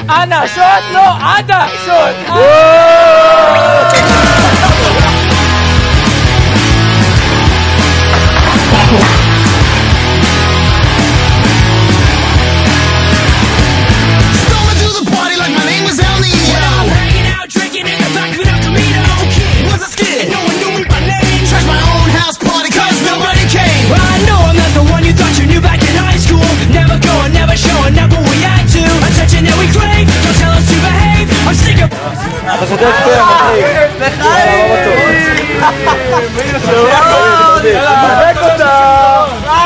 אנא שוט, לא, עדה שוט. אתה שותף כן, מצחיק. מחק אותם!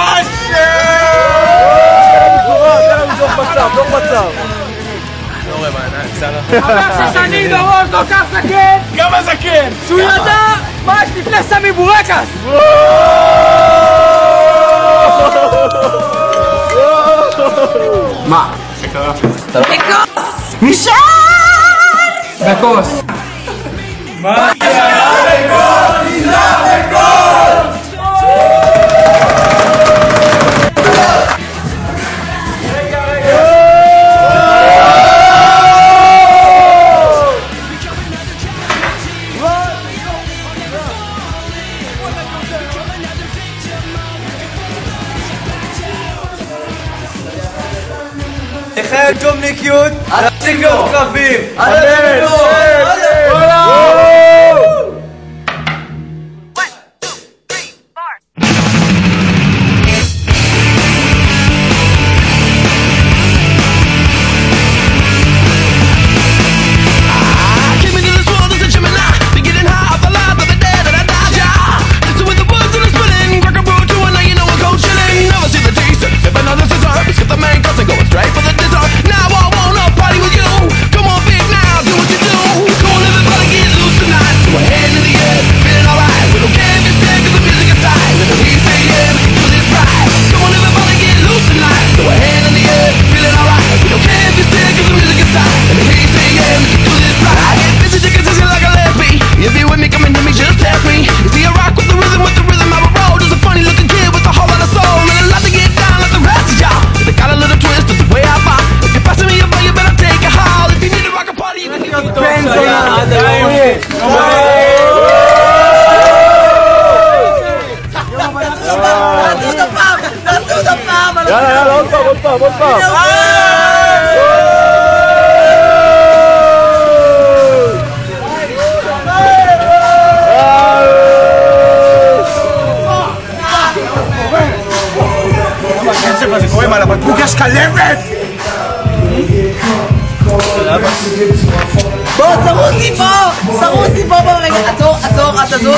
דוח מצב. לא רואה בעיניים, בסדר. חבר ששני דורון כל כך זקן! גם הזקן! שהוא ידע מה יש לפני סמי בורקס! מה? שקרה? בכוס! נשאר! בכוס! מה? תחייל ג'ומניקיות, להפסיק להיות קרבים! יאללה, עוד פעם. הקצב הזה קוראים על הבקבוק יש כלבת! בוא, סרוסי פה ברגע, עצור, אל תזוז.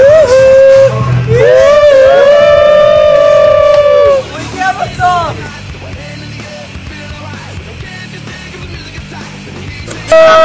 הוא הגיע בסוף.